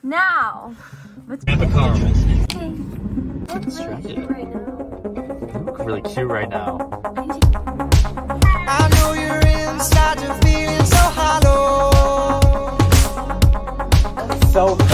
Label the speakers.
Speaker 1: Now, let's
Speaker 2: Have a car.
Speaker 1: Okay. What's really cute right now?
Speaker 2: You look really cute right now.
Speaker 3: I know you're inside, you're feeling so hollow.
Speaker 2: So